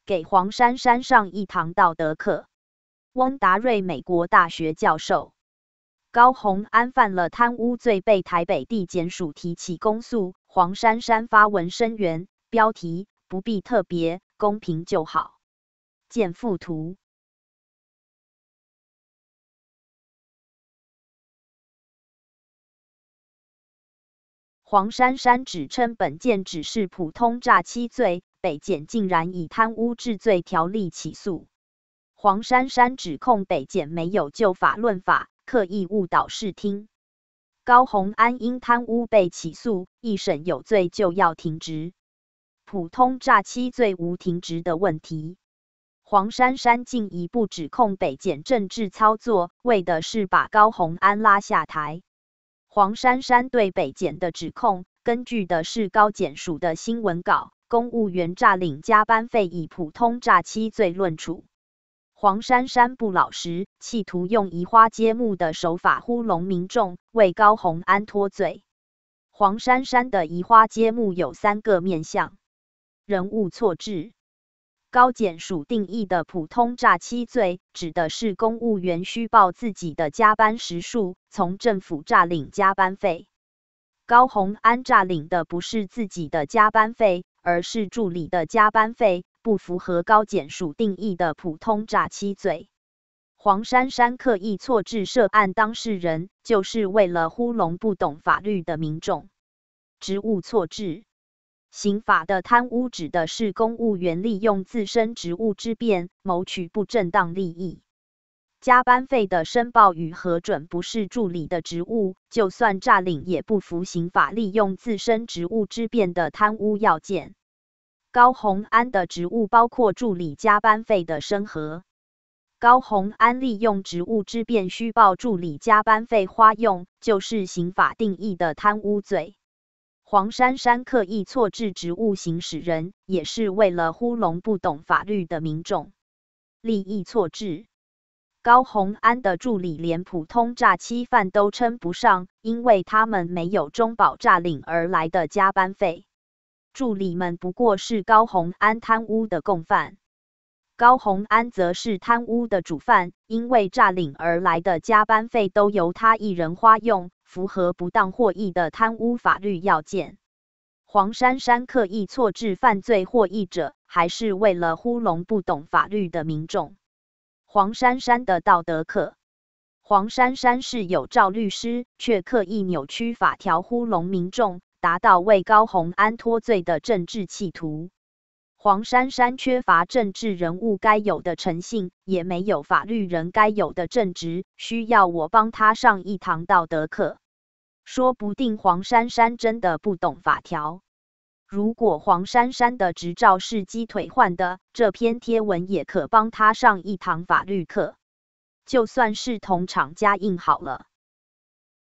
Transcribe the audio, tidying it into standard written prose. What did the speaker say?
给黄珊珊上一堂道德课。翁达瑞美国大学教授。高虹安犯了贪污罪，被台北地检署提起公诉。黄珊珊发文声援，标题：不必特别，公平就好。见附图。黄珊珊指称本件只是普通诈欺罪，北检竟然以贪污治罪条例起诉。黄珊珊指控北检没有就法论法，刻意误导视听。高虹安因贪污被起诉，一审有罪就要停职。普通诈欺罪无停职的问题。黄珊珊进一步指控北检政治操作，为的是把高虹安拉下台。黄珊珊对北检的指控，根据的是高检署的新闻稿，公务员诈领加班费以普通诈欺罪论处。黄珊珊不老实，企图用移花接木的手法糊弄民众，为高虹安脱罪。黄珊珊的移花接木有3个面向：人物错置。高检署定义的普通诈欺罪，指的是公务员虚报自己的加班时数，从政府诈领加班费。高虹安诈领的不是自己的加班费，而是助理的加班费，不符合高检署定义的普通诈欺罪。黄珊珊刻意错置涉案当事人，就是为了糊弄不懂法律的民众。职务错置。刑法的贪污指的是公务员利用自身职务之便，谋取不正当利益。加班费的申报与核准不是助理的职务，就算诈领也不符刑法利用自身职务之便的贪污要件。高虹安的职务包括助理加班费的审核。高虹安利用职务之便虚报助理加班费花用，就是刑法定义的贪污罪。黄珊珊刻意错置职务行使人，也是为了糊弄不懂法律的民众。利益错置。高虹安的助理连普通诈欺犯都称不上，因为他们没有中保诈领而来的加班费。助理们不过是高虹安贪污的共犯。高虹安则是贪污的主犯，因为诈领而来的加班费都由他一人花用，符合不当获益的贪污法律要件。黄珊珊刻意错置犯罪获益者，还是为了糊弄不懂法律的民众。黄珊珊的道德课。黄珊珊是有照律师，却刻意扭曲法条糊弄民众，达到为高虹安脱罪的政治企图。黄珊珊缺乏政治人物该有的诚信，也没有法律人该有的正直，需要我帮他上一堂道德课。说不定黄珊珊真的不懂法条。如果黄珊珊的执照是鸡腿换的，这篇贴文也可帮他上一堂法律课。就算是同厂加印好了。